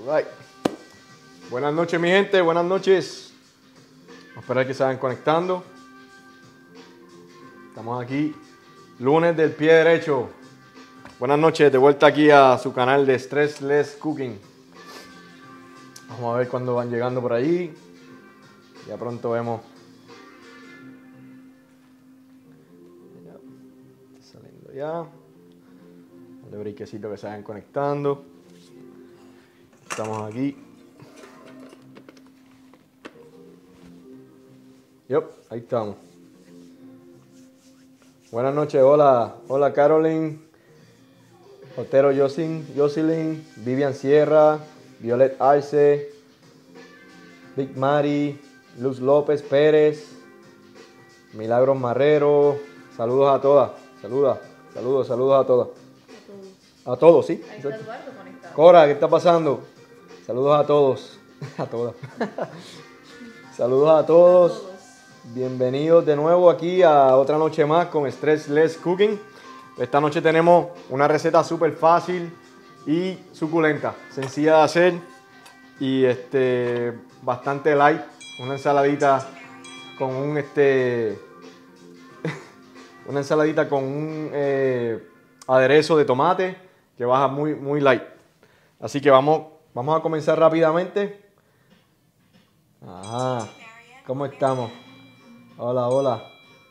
Right. Buenas noches, mi gente, buenas noches. Vamos a esperar que se vayan conectando. Estamos aquí, lunes del pie derecho. Buenas noches, de vuelta aquí a su canal de Stressless Cooking. Vamos a ver cuándo van llegando por ahí. Ya pronto vemos. Está saliendo ya. Dale briquecito que se vayan conectando. Estamos aquí. Ahí estamos. Buenas noches, hola Caroline, Otero Jocelyn, Vivian Sierra, Violet Arce, Big Mari, Luz López Pérez, Milagros Marrero, saludos a todas, saludos a todas. A todos, ¿sí? Ahí está Eduardo conectado. Cora, ¿qué está pasando? Saludos a todos, a todas. Saludos a todos. Bienvenidos de nuevo aquí a otra noche más con Stressless Cooking. Esta noche tenemos una receta súper fácil y suculenta, sencilla de hacer y bastante light. Una ensaladita con un una ensaladita con un aderezo de tomate que baja muy light. Así que vamos a comenzar rápidamente. Ajá, ¿cómo estamos? Hola.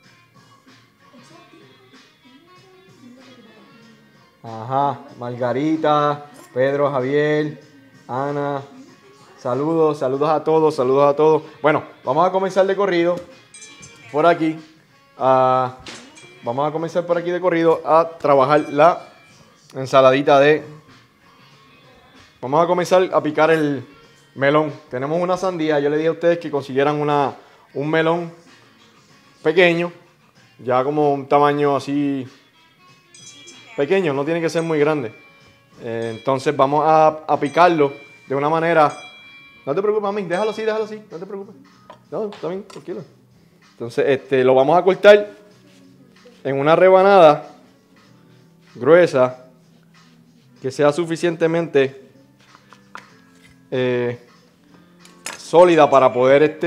Ajá, Margarita, Pedro, Javier, Ana. Saludos a todos. Bueno, vamos a comenzar de corrido por aquí. Vamos a comenzar por aquí de corrido a trabajar la ensaladita de... Vamos a comenzar a picar el melón. Tenemos una sandía. Yo le dije a ustedes que consiguieran un melón pequeño, ya como un tamaño así pequeño, no tiene que ser muy grande. Entonces vamos a picarlo de una manera. No te preocupes, mami, déjalo así, no te preocupes. No, está bien, tranquilo. Entonces lo vamos a cortar en una rebanada gruesa que sea suficientemente sólida para poder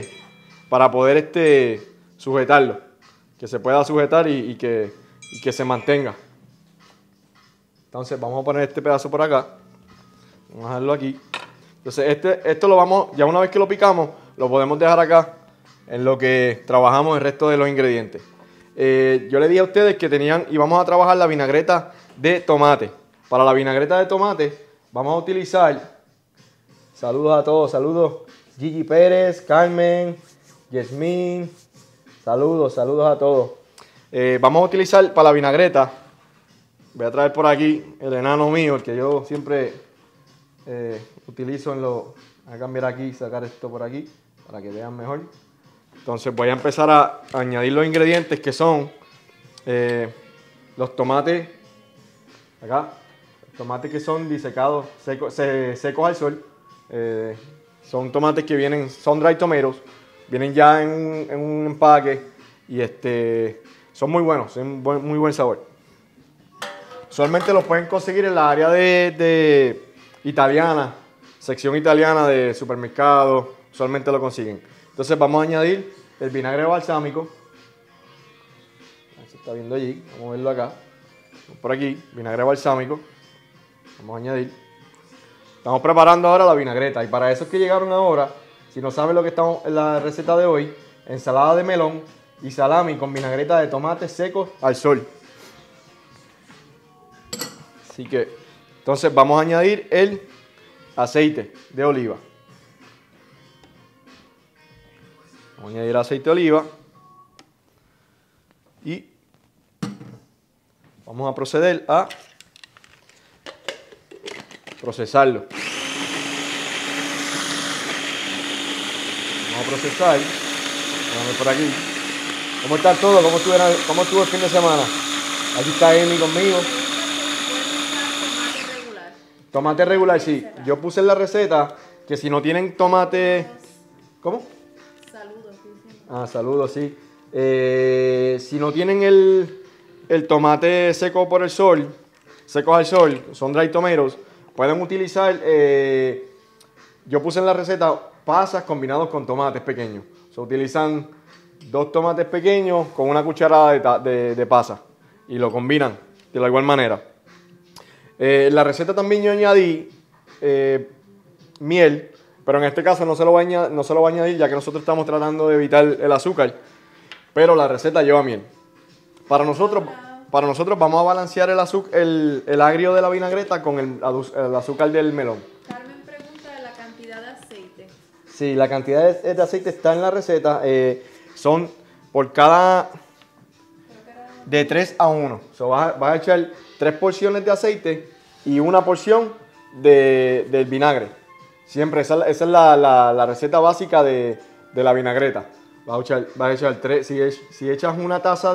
sujetarlo, que se pueda sujetar y que se mantenga. Entonces vamos a poner este pedazo por acá, vamos a dejarlo aquí. Entonces esto lo vamos, ya una vez que lo picamos, lo podemos dejar acá en lo que trabajamos el resto de los ingredientes. Yo le dije a ustedes que íbamos a trabajar la vinagreta de tomate. Para la vinagreta de tomate vamos a utilizar, saludos a todos, saludos Gigi Pérez, Carmen, Yasmín, saludos a todos. Vamos a utilizar para la vinagreta, voy a traer por aquí el enano mío, el que yo siempre utilizo voy a cambiar aquí, sacar esto por aquí para que vean mejor. Entonces voy a empezar a añadir los ingredientes que son los tomates, acá, tomates que son disecados, secos al sol. Son tomates que son dry tomatoes, vienen ya en un empaque y son muy buenos, son muy buen sabor. Usualmente los pueden conseguir en la área de italiana, sección italiana de supermercados, usualmente lo consiguen. Entonces vamos a añadir el vinagre balsámico. Se está viendo allí, vamos a verlo acá. Por aquí, vinagre balsámico. Vamos a añadir. Estamos preparando ahora la vinagreta y para esos que llegaron ahora, si no saben lo que estamos en la receta de hoy, ensalada de melón y salami con vinagreta de tomates secos al sol. Así que, entonces vamos a añadir el aceite de oliva. Vamos a añadir aceite de oliva y vamos a proceder a procesarlo. Vamos a procesar. Vamos a ver por aquí. ¿Cómo está todo? ¿Cómo estuvo el fin de semana? Aquí está Amy conmigo. Tomate regular, sí. Yo puse en la receta que si no tienen tomate... ¿Cómo? Saludos, sí. Saludos, sí. Si no tienen el tomate seco por el sol, secos al sol, son dry tomatoes, Pueden utilizar, yo puse en la receta pasas combinados con tomates pequeños. Se utilizan 2 tomates pequeños con una cucharada de pasas y lo combinan de la igual manera. En la receta también yo añadí miel, pero en este caso no se lo voy a añadir ya que nosotros estamos tratando de evitar el azúcar, pero la receta lleva miel. Para nosotros vamos a balancear el agrio de la vinagreta con el azúcar del melón. Carmen pregunta de la cantidad de aceite. Sí, la cantidad de aceite está en la receta. Son por cada de 3 a 1. So, vas a echar 3 porciones de aceite y 1 porción del vinagre. Siempre, esa es la receta básica de la vinagreta. Vas a echar 3. Si echas una taza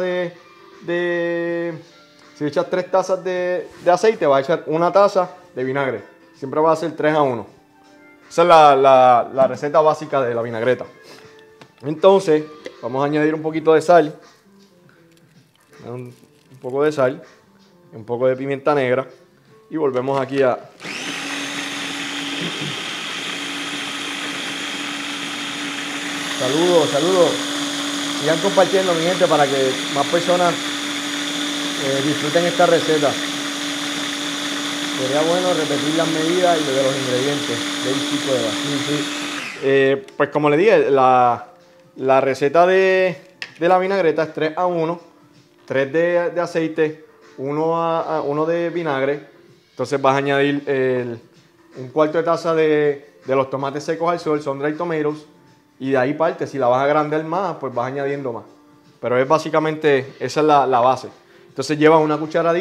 si echas 3 tazas de aceite, vas a echar 1 taza de vinagre. Siempre va a ser 3 a 1. Esa es la receta básica de la vinagreta. Entonces, vamos a añadir un poquito de sal. Un poco de sal. Un poco de pimienta negra. Y volvemos aquí a... Saludos. Sigan compartiendo, mi gente, para que más personas disfruten esta receta. Sería bueno repetir las medidas y de los ingredientes del tipo de sí. Pues como le dije, la receta de la vinagreta es 3 a 1. 3 de aceite, 1 de vinagre. Entonces vas a añadir 1/4 de taza de los tomates secos al sol, son dry tomatoes. Y de ahí parte, si la vas a agrandar más, pues vas añadiendo más. Pero es básicamente, esa es la base. Entonces llevas una cucharada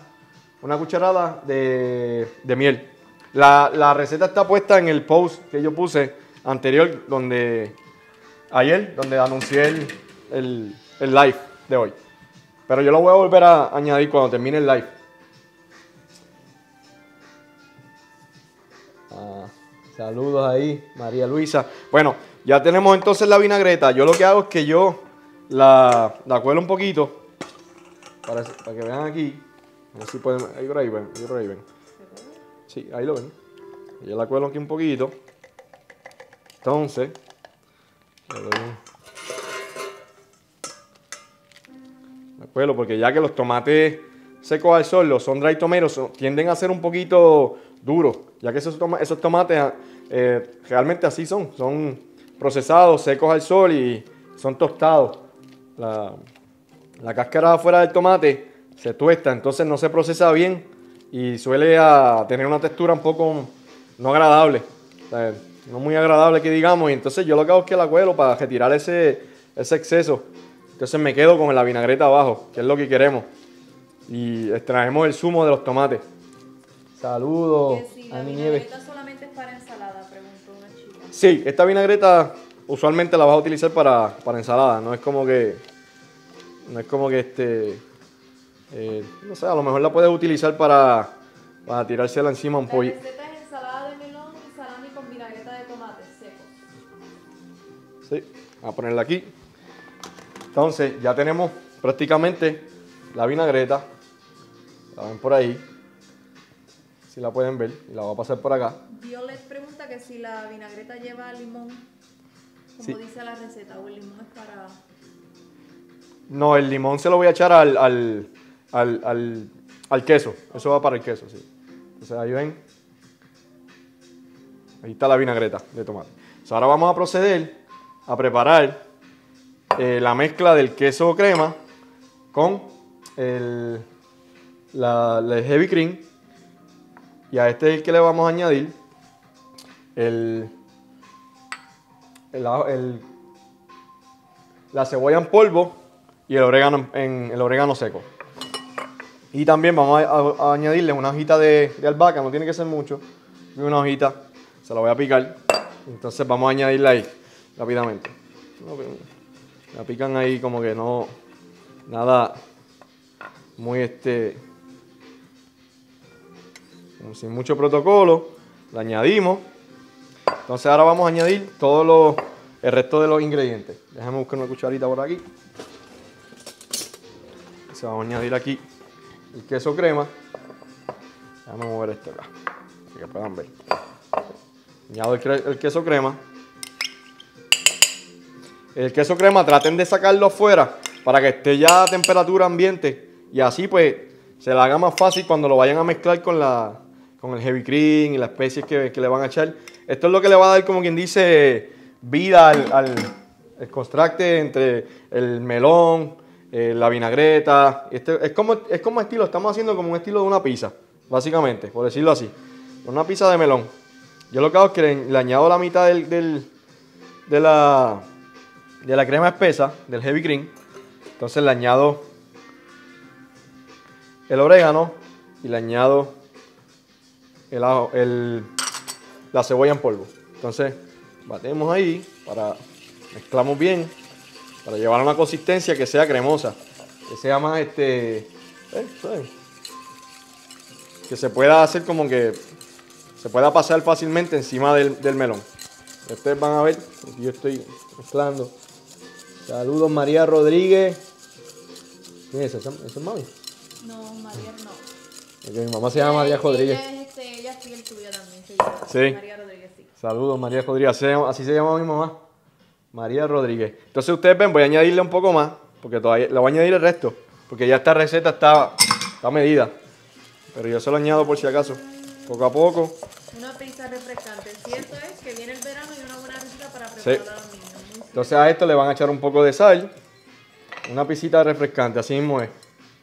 de miel. La receta está puesta en el post que yo puse anterior, donde anuncié el live de hoy. Pero yo lo voy a volver a añadir cuando termine el live. Saludos ahí, María Luisa. Bueno, ya tenemos entonces la vinagreta. Yo lo que hago es que yo la cuelo un poquito. Para que vean aquí. A ver si pueden, ahí por ahí ven. Sí, ahí lo ven. Yo la cuelo aquí un poquito. Entonces, la cuelo porque ya que los tomates secos al sol, los son dry tomatoes, tienden a ser un poquito duros. Ya que esos tomates realmente así son procesados, secos al sol y son tostados. La cáscara afuera del tomate se tuesta, entonces no se procesa bien y suele tener una textura un poco no agradable, o sea, no muy agradable que digamos, y entonces yo lo que hago es que la cuelo para retirar ese exceso. Entonces me quedo con la vinagreta abajo, que es lo que queremos, y extraemos el zumo de los tomates. Saludos, Que si la Ani Nieves. vinagreta solamente es para ensalada, preguntó una chica. Sí, esta vinagreta usualmente la vas a utilizar para ensalada, no es como que no sé, a lo mejor la puedes utilizar para tirársela encima a un pollo. La receta es ensalada de melón y salami con vinagreta de tomate secos. Sí, vamos a ponerla aquí. Entonces, ya tenemos prácticamente la vinagreta. La ven por ahí. Si la pueden ver. Y la voy a pasar por acá. Violet pregunta que si la vinagreta lleva limón, como Sí. dice la receta, o el limón es para... No, el limón se lo voy a echar al queso. Eso va para el queso, sí. Entonces, ahí ven. Ahí está la vinagreta de tomate. Entonces, ahora vamos a proceder a preparar la mezcla del queso crema con el heavy cream. Y a este es el que le vamos a añadir la cebolla en polvo y el orégano seco. Y también vamos a añadirle una hojita de albahaca, no tiene que ser mucho. Y una hojita, se la voy a picar. Entonces vamos a añadirla ahí rápidamente. La pican ahí como que no, nada muy como sin mucho protocolo. La añadimos. Entonces ahora vamos a añadir el resto de los ingredientes. Déjame buscar una cucharita por aquí. Entonces vamos a añadir aquí el queso crema. Déjame mover esto acá. para que puedan ver. Añado el queso crema. El queso crema traten de sacarlo afuera para que esté ya a temperatura ambiente y así pues se le haga más fácil cuando lo vayan a mezclar con el heavy cream y las especies que le van a echar. Esto es lo que le va a dar, como quien dice, vida al contraste entre el melón, la vinagreta. Es como estilo, estamos haciendo como un estilo de una pizza, básicamente, por decirlo así. Una pizza de melón. Yo lo que hago es que le añado la mitad de la crema espesa, del heavy cream. Entonces le añado el orégano y le añado el ajo, la cebolla en polvo. Entonces batemos ahí, mezclamos bien, para llevar a una consistencia que sea cremosa, que sea más que se pueda hacer como que se pueda pasar fácilmente encima del melón. Ustedes van a ver, yo estoy mezclando. Saludos María Rodríguez. ¿Quién es esa? ¿Esa es mami? No, María no. Okay, mi mamá se llama María Rodríguez. Ella es fiel tuya también. Sí. María Rodríguez, sí. Saludos María Rodríguez. Así se llama mi mamá. María Rodríguez. Entonces ustedes ven, voy a añadirle un poco más, porque todavía le voy a añadir el resto, porque ya esta receta está medida. Pero yo se lo añado por si acaso, poco a poco. Una pizza refrescante. Cierto es que viene el verano y una buena receta para Sí. preparar a los niños. Entonces a esto le van a echar un poco de sal. Una pisita refrescante, así mismo es.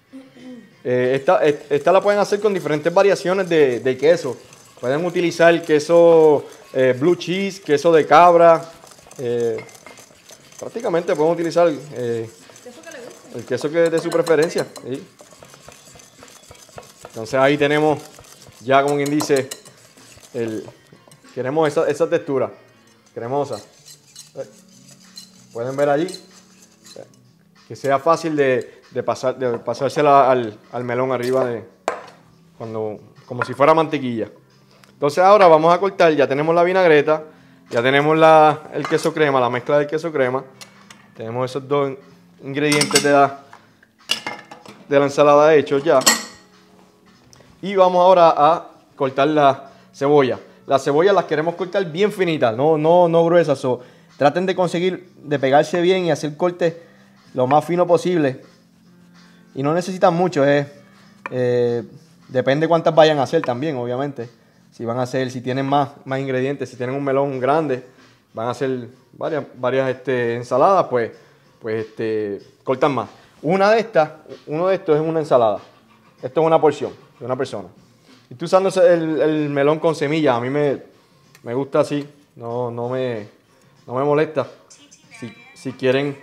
Esta la pueden hacer con diferentes variaciones de queso. Pueden utilizar queso blue cheese, queso de cabra. Prácticamente pueden utilizar ¿Queso que le gusta? el queso que es de su preferencia. ¿Sí? Entonces ahí tenemos ya, como quien dice, queremos esa textura cremosa. Pueden ver allí que sea fácil de pasársela al melón arriba como si fuera mantequilla. Entonces ahora vamos a cortar, ya tenemos la vinagreta, ya tenemos el queso crema, la mezcla del queso crema. Tenemos esos dos ingredientes de la ensalada hechos ya. Y vamos ahora a cortar la cebolla. Las cebollas las queremos cortar bien finitas, no gruesas. Traten de conseguir de pegarse bien y hacer cortes lo más fino posible. Y no necesitan mucho, depende cuántas vayan a hacer también, obviamente. Si tienen más ingredientes, si tienen un melón grande, van a hacer varias ensaladas, pues cortan más. Uno de estos es una ensalada. Esto es una porción de una persona. Y estoy usando el melón con semillas. A mí me gusta así, no me molesta. Si quieren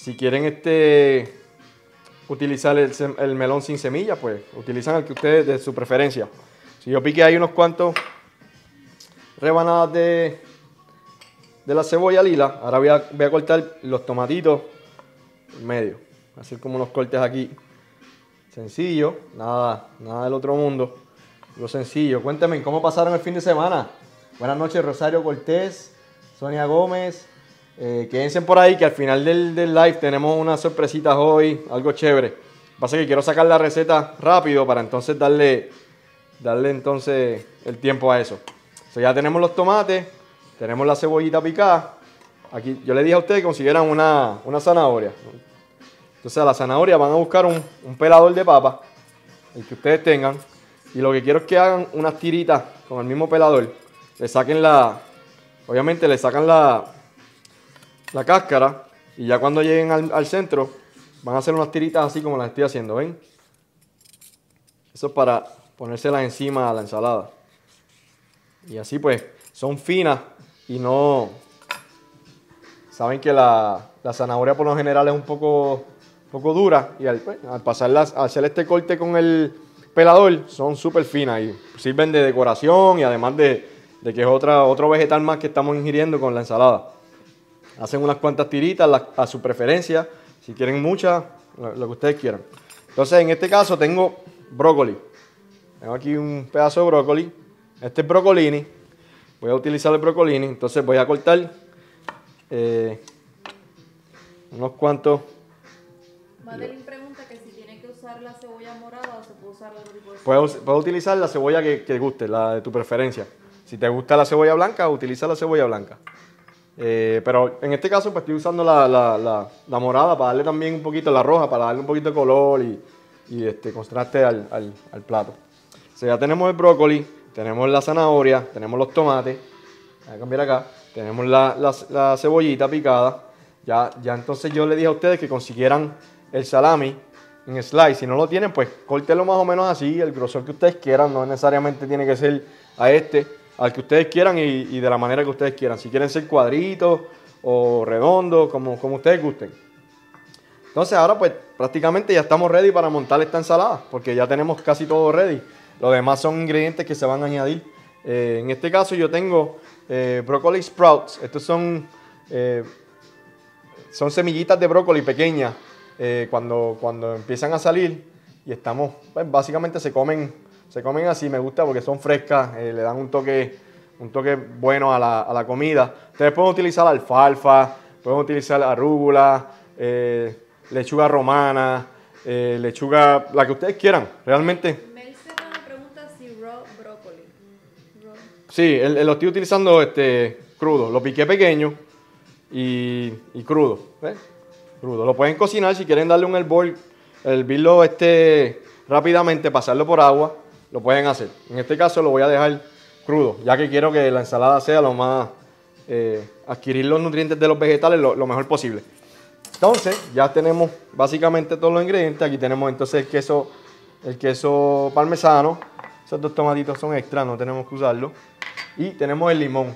utilizar el melón sin semillas, pues utilizan el que ustedes de su preferencia. Si yo piqué ahí unos cuantos rebanadas de la cebolla lila, ahora voy a cortar los tomatitos en medio. Hacer como unos cortes aquí. Sencillo, nada del otro mundo. Lo sencillo. Cuéntame, ¿cómo pasaron el fin de semana? Buenas noches, Rosario Cortés, Sonia Gómez. Quédense por ahí que al final del live tenemos unas sorpresitas hoy, algo chévere. Lo que pasa es que quiero sacar la receta rápido para entonces darle entonces el tiempo a eso. Ya tenemos los tomates, tenemos la cebollita picada. Aquí yo le dije a ustedes que consiguieran una zanahoria. Entonces a la zanahoria van a buscar un pelador de papa, el que ustedes tengan. Y lo que quiero es que hagan unas tiritas con el mismo pelador. Obviamente le sacan la cáscara. Y ya cuando lleguen al centro, van a hacer unas tiritas así como las estoy haciendo, ¿ven? Eso es para ponérselas encima a la ensalada. Y así pues, son finas y no... Saben que la zanahoria por lo general es un poco dura. Y al hacer este corte con el pelador, son súper finas y sirven de decoración y además de que es otro vegetal más que estamos ingiriendo con la ensalada. Hacen unas cuantas tiritas a su preferencia, si quieren muchas, lo que ustedes quieran. Entonces en este caso tengo brócoli. Tengo aquí un pedazo de brócoli. Este es brocolini. Voy a utilizar el brocolini, entonces voy a cortar unos cuantos. Madeline pregunta que si tiene que usar la cebolla morada o se puede usar otro tipo de Puedes cebolla? utilizar la cebolla que guste, la de tu preferencia. Si te gusta la cebolla blanca, utiliza la cebolla blanca. Pero en este caso pues estoy usando la morada para darle también un poquito, la roja, para darle un poquito de color y contraste al plato. O sea, ya tenemos el brócoli, tenemos la zanahoria, tenemos los tomates. Voy a cambiar acá. Tenemos la cebollita picada. Ya entonces yo le dije a ustedes que consiguieran el salami en slice. Si no lo tienen, pues córtelo más o menos así, el grosor que ustedes quieran. No necesariamente tiene que ser al que ustedes quieran y de la manera que ustedes quieran. Si quieren ser cuadritos o redondos, como ustedes gusten. Entonces ahora pues prácticamente ya estamos ready para montar esta ensalada, porque ya tenemos casi todo ready. Los demás son ingredientes que se van a añadir. En este caso yo tengo brócoli sprouts. Estos son semillitas de brócoli pequeñas cuando empiezan a salir y estamos, pues básicamente se comen así. Me gusta porque son frescas, le dan un toque bueno a la comida. Ustedes pueden utilizar alfalfa, pueden utilizar arúgula, lechuga romana, lechuga, la que ustedes quieran, realmente. Melissa me pregunta si raw brócoli. Raw. Sí, lo estoy utilizando crudo, lo piqué pequeño y crudo, ¿ves? Crudo. Lo pueden cocinar si quieren darle un hervirlo rápidamente, pasarlo por agua, lo pueden hacer. En este caso lo voy a dejar crudo, ya que quiero que la ensalada sea lo más, adquirir los nutrientes de los vegetales lo mejor posible. Entonces, ya tenemos básicamente todos los ingredientes. Aquí tenemos entonces el queso parmesano. Esos 2 tomatitos son extra, no tenemos que usarlo. Y tenemos el limón.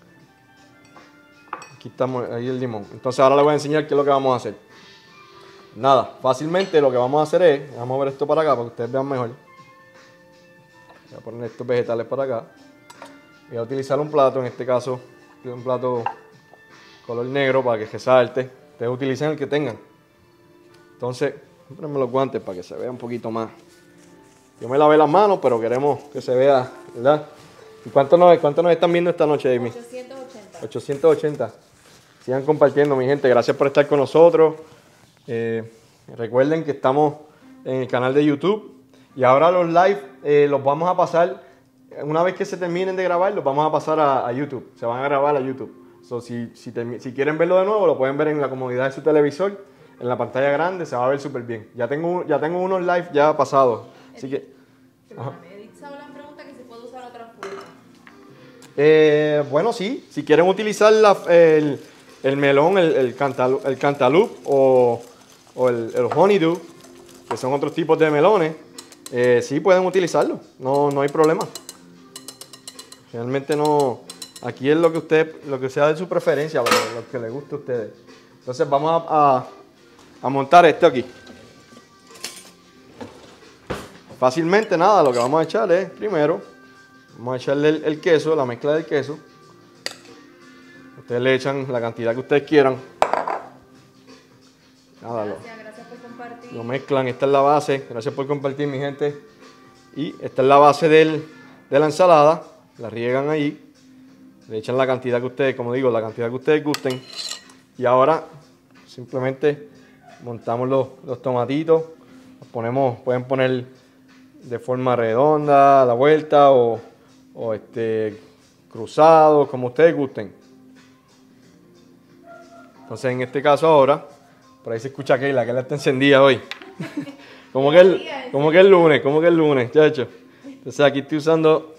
Aquí estamos, ahí el limón. Entonces ahora les voy a enseñar qué es lo que vamos a hacer. Nada, fácilmente lo que vamos a hacer es, vamos a mover esto para acá para que ustedes vean mejor. Voy a poner estos vegetales para acá. Voy a utilizar un plato, en este caso, un plato color negro para que resalte. Ustedes utilicen el que tengan. Entonces, ponme los guantes para que se vea un poquito más. Yo me lavé las manos, pero queremos que se vea, ¿verdad? ¿Y cuánto nos están viendo esta noche, Amy? 880. 880. Sigan compartiendo, mi gente. Gracias por estar con nosotros. Recuerden que estamos en el canal de YouTube. Y ahora los live los vamos a pasar. Una vez que se terminen de grabar, los vamos a pasar a YouTube. Se van a grabar a YouTube. So, si quieren verlo de nuevo, lo pueden ver en la comodidad de su televisor, en la pantalla grande, se va a ver súper bien. Ya tengo unos live ya pasados, así que... Perdóname, Edith Saulan pregunta que si puedo usar otra fruta. Bueno, sí, si quieren utilizar el melón, el cantaloupe o el honeydew, que son otros tipos de melones, sí pueden utilizarlo, no hay problema. Realmente no... Aquí es lo que sea de su preferencia, lo que les guste a ustedes. Entonces vamos a montar esto aquí. Fácilmente nada, lo que vamos a echar es, primero, vamos a echarle el queso, la mezcla del queso. Ustedes le echan la cantidad que ustedes quieran. Nada, Gracias por compartir. lo mezclan, esta es la base. Gracias por compartir, mi gente. Y esta es la base de la ensalada. La riegan ahí. Le echan la cantidad que ustedes, como digo, la cantidad que ustedes gusten. Y ahora simplemente montamos los tomatitos. Los ponemos, pueden poner de forma redonda, a la vuelta o cruzado, como ustedes gusten. Entonces en este caso ahora, por ahí se escucha a Keila está encendida hoy. como que el lunes, chacho. Entonces aquí estoy usando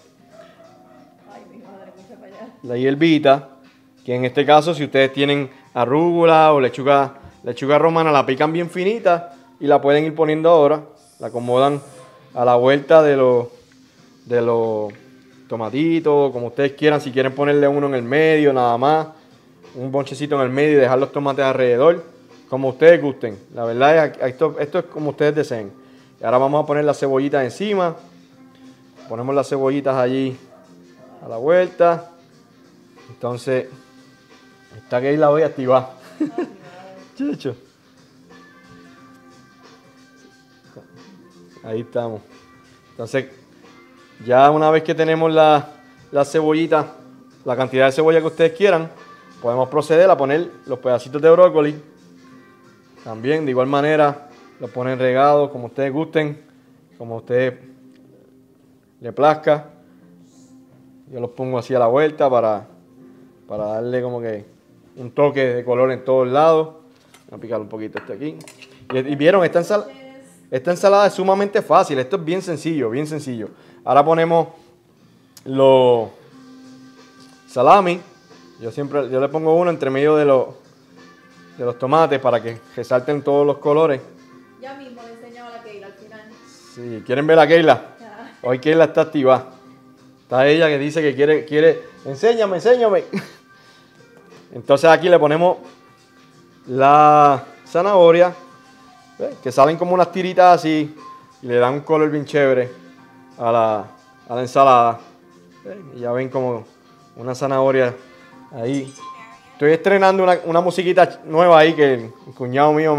la hierbita, que en este caso si ustedes tienen arúgula o lechuga romana, la pican bien finita y la pueden ir poniendo ahora, la acomodan a la vuelta de los tomatitos, como ustedes quieran. Si quieren ponerle uno en el medio nada más, un bonchecito en el medio y dejar los tomates alrededor, como ustedes gusten. La verdad es esto es como ustedes deseen. Y ahora vamos a poner las cebollitas encima. Ponemos las cebollitas allí a la vuelta. Entonces, esta que la voy a activar. Chicho. Ahí estamos. Entonces, ya una vez que tenemos la cebollita, la cantidad de cebolla que ustedes quieran, podemos proceder a poner los pedacitos de brócoli. También, de igual manera, lo ponen regados como ustedes gusten, como a ustedes le plazca. Yo los pongo así a la vuelta para darle como que un toque de color en todos lados. Voy a picar un poquito este aquí. Y vieron, esta ensalada es sumamente fácil. Esto es bien sencillo, bien sencillo. Ahora ponemos los salami. Yo le pongo uno entre medio de los tomates para que resalten todos los colores. Ya mismo le enseñaba a la Keila al final. Sí, ¿quieren ver a Keila? Hoy Keila está activa. Está ella que dice que quiere. Enséñame. Entonces aquí le ponemos la zanahoria, que salen como unas tiritas así y le dan un color bien chévere a la ensalada. Y ya ven como una zanahoria ahí. Estoy estrenando una musiquita nueva ahí que el cuñado mío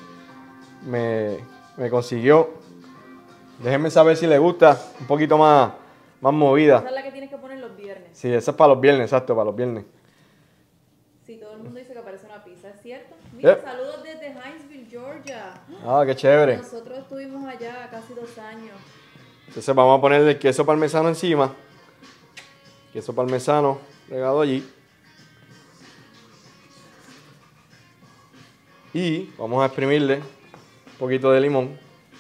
me consiguió. Déjenme saber si les gusta, un poquito más movida. Esa es la que tienes que poner los viernes. Sí, esa es para los viernes, exacto, para los viernes. Sí, todo el mundo dice que parece una pizza, ¿es cierto? Mira, saludos desde Hinesville, Georgia. Ah, qué chévere. Nosotros estuvimos allá casi 2 años. Entonces vamos a ponerle el queso parmesano encima. Queso parmesano regado allí. Y vamos a exprimirle un poquito de limón.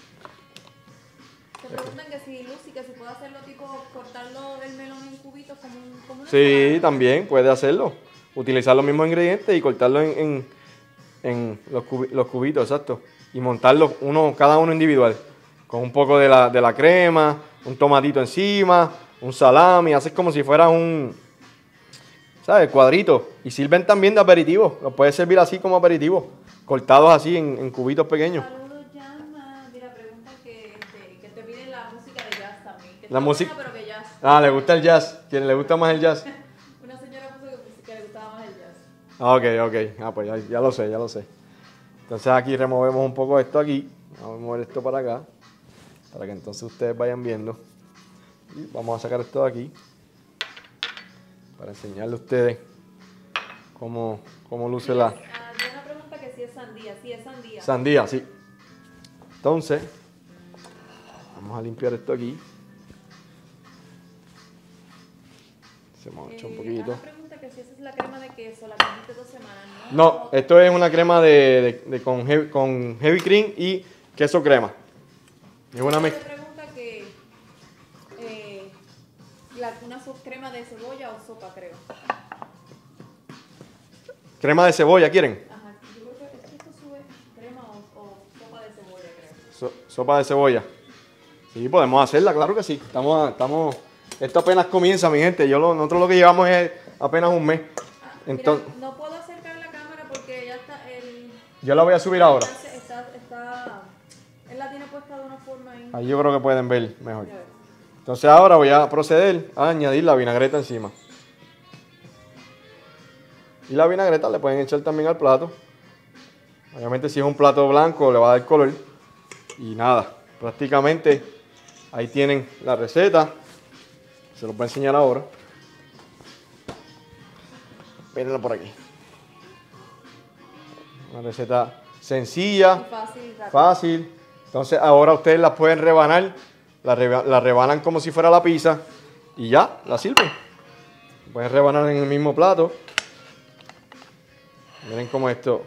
Te preguntan que si Lucy, que si puede hacerlo tipo cortarlo el melón en cubitos como una Sí, ensalada. también puede hacerlo. Utilizar los mismos ingredientes y cortarlo en los cubitos, exacto. Y montarlos cada uno individual. Con un poco de la crema, un tomatito encima, un salami. Haces como si fuera ¿sabes? Cuadrito. Y sirven también de aperitivo. Los puedes servir así como aperitivo. Cortados así en cubitos pequeños. Saludos, Llama. Mira, preguntan que te piden la música de jazz también. Que La está música. buena, pero que jazz. Ah, ¿le gusta el jazz? ¿Quién le gusta más el jazz? Una señora puso que le gustaba más el jazz. Ah, ok. Ah, pues ya lo sé. Entonces aquí removemos un poco esto aquí. Vamos a mover esto para acá. Para que entonces ustedes vayan viendo. Y vamos a sacar esto de aquí. Para enseñarle a ustedes cómo luce la Diana pregunta que si es sandía. Sí, es sandía. sandía, sí. Entonces, vamos a limpiar esto aquí. Se mocha un poquito. Ana pregunta que si esa es la crema de queso, la comiste 2 semanas, ¿no? No, esto es una crema con heavy cream y queso crema. Es una Me mezcla. pregunta que una crema de cebolla o sopa, creo. Crema de cebolla, ¿quieren? Ajá, yo creo que esto sube crema o sopa de cebolla, creo. Sopa de cebolla. Sí, podemos hacerla, claro que sí. Esto apenas comienza, mi gente. Nosotros lo que llevamos es apenas un mes. Entonces, Mira, no puedo acercar la cámara porque ya está yo la voy a subir ahora. él la tiene puesta de una forma ahí. Ahí yo creo que pueden ver mejor. Ya ves. Entonces ahora voy a proceder a añadir la vinagreta encima. Y la vinagreta le pueden echar también al plato. Obviamente si es un plato blanco le va a dar color. Y nada, prácticamente ahí tienen la receta. Se los voy a enseñar ahora. Mírenlo por aquí. Una receta sencilla, Y fácil, rápido. fácil. Entonces ahora ustedes las pueden rebanar. La rebanan como si fuera la pizza. Y ya, la sirven. Pueden rebanar en el mismo plato. Miren cómo esto.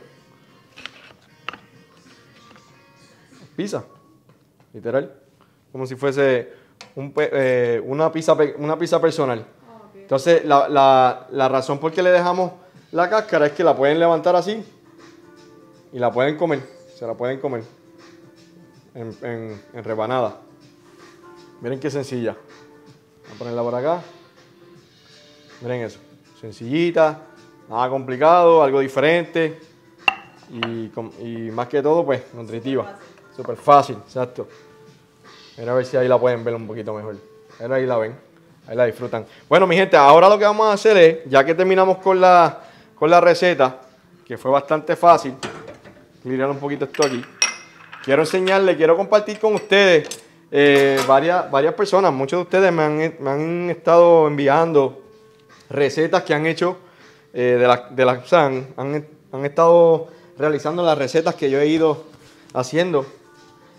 Pizza. Literal. Como si fuese una pizza personal. Ah, ok. Entonces, la razón por qué le dejamos la cáscara es que la pueden levantar así y la pueden comer. Se la pueden comer en rebanada. Miren qué sencilla. Voy a ponerla por acá. Miren eso. Sencillita, nada complicado, algo diferente y más que todo, pues, nutritiva. Súper fácil, exacto. Mira a ver si ahí la pueden ver un poquito mejor. Mira, ahí la ven. Ahí la disfrutan. Bueno, mi gente, ahora lo que vamos a hacer es, ya que terminamos con la receta, que fue bastante fácil, mirar un poquito esto aquí. Quiero compartir con ustedes varias personas. Muchos de ustedes me han estado enviando recetas que han hecho han estado realizando las recetas que yo he ido haciendo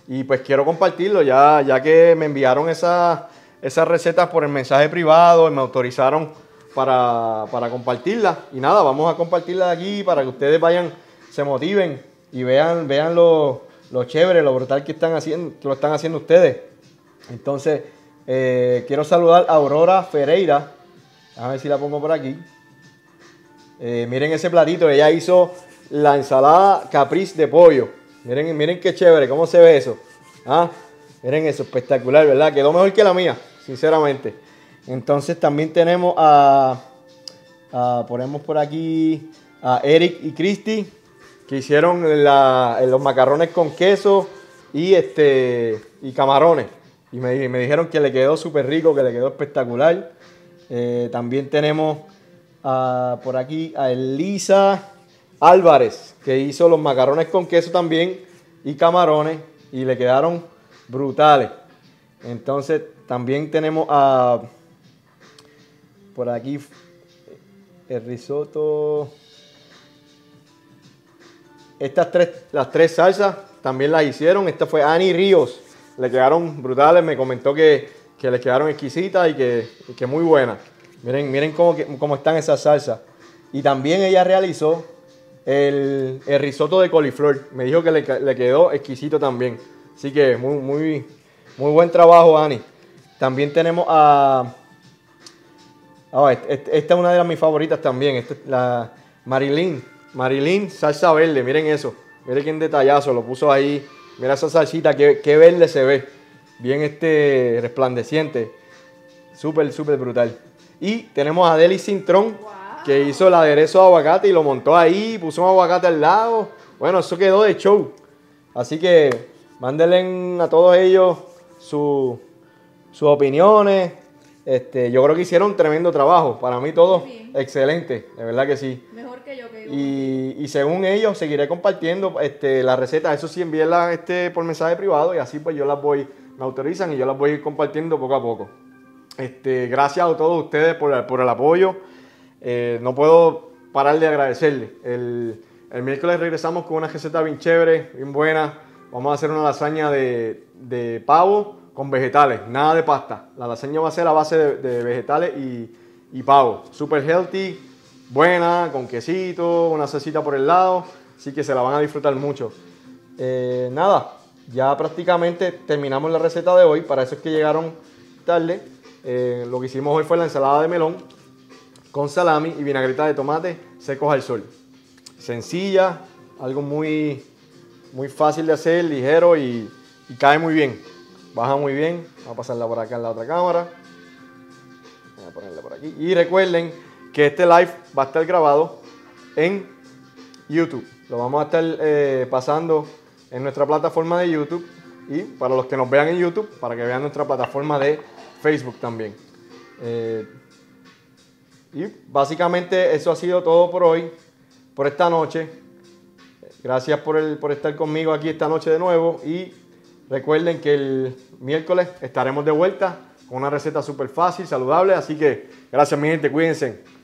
Y pues quiero compartirlo, ya que me enviaron esas recetas por el mensaje privado y me autorizaron para compartirlas. Y nada, vamos a compartirlas aquí para que ustedes vayan, se motiven y vean lo chévere, lo brutal que lo están haciendo ustedes. Entonces, quiero saludar a Aurora Ferreira. A ver si la pongo por aquí. Miren ese platito, ella hizo la ensalada caprese de pollo. Miren qué chévere, cómo se ve eso. ¿Ah? Miren eso, espectacular, ¿verdad? Quedó mejor que la mía, sinceramente. Entonces también tenemos ponemos por aquí a Eric y Christy, que hicieron los macarrones con queso y camarones. Y me dijeron que le quedó súper rico, que le quedó espectacular. También tenemos por aquí a Elisa Álvarez, que hizo los macarrones con queso también y camarones y le quedaron brutales. Entonces también tenemos por aquí el risotto. Las tres salsas también las hicieron. Esta fue Ani Ríos, le quedaron brutales, me comentó que les quedaron exquisitas y que muy buenas. Miren cómo están esas salsas. Y también ella realizó el risotto de coliflor. Me dijo que le quedó exquisito también. Así que muy buen trabajo, Ani. También tenemos esta es una de mis favoritas también. Esta es la Marilyn salsa verde. Miren eso. Miren qué detallazo. Lo puso ahí. Mira esa salsita. Qué verde se ve. Bien resplandeciente. Súper brutal. Y tenemos a Deli Cintrón, que hizo el aderezo de aguacate y lo montó ahí, puso un aguacate al lado. Bueno, eso quedó de show. Así que mándenle a todos ellos sus opiniones. Yo creo que hicieron un tremendo trabajo. Para mí todo excelente, de verdad que sí. Mejor que yo. Y según ellos, seguiré compartiendo las recetas. Eso sí, envíenlas por mensaje privado y así pues me autorizan y yo las voy a ir compartiendo poco a poco. Gracias a todos ustedes por el apoyo. No puedo parar de agradecerles. El miércoles regresamos con una receta bien chévere, bien buena. Vamos a hacer una lasaña de pavo con vegetales, nada de pasta. La lasaña va a ser a base de vegetales y pavo. Super healthy, buena, con quesito, una salsita por el lado. Así que se la van a disfrutar mucho. Nada, ya prácticamente terminamos la receta de hoy. Para eso es que llegaron tarde. Lo que hicimos hoy fue la ensalada de melón con salami y vinagreta de tomate secos al sol. Sencilla, algo muy fácil de hacer, ligero y cae muy bien. Baja muy bien. Vamos a pasarla por acá en la otra cámara. Voy a ponerla por aquí. Y recuerden que este live va a estar grabado en YouTube. Lo vamos a estar pasando en nuestra plataforma de YouTube. Y para los que nos vean en YouTube, para que vean nuestra plataforma de Facebook también. Y básicamente eso ha sido todo por hoy, por esta noche. Gracias por estar conmigo aquí esta noche de nuevo. Y recuerden que el miércoles estaremos de vuelta con una receta súper fácil, saludable. Así que gracias mi gente, cuídense.